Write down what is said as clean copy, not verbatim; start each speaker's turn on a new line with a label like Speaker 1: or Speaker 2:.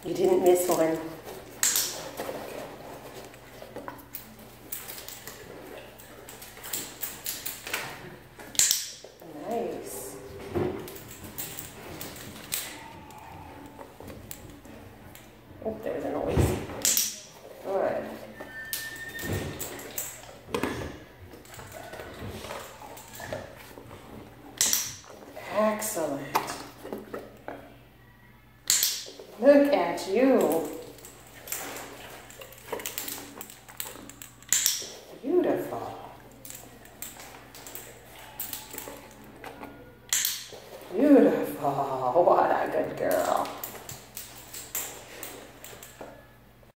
Speaker 1: You didn't miss one. Nice. Oh, there was a noise. Good. Excellent. Look at you. Beautiful. Beautiful. What a good girl.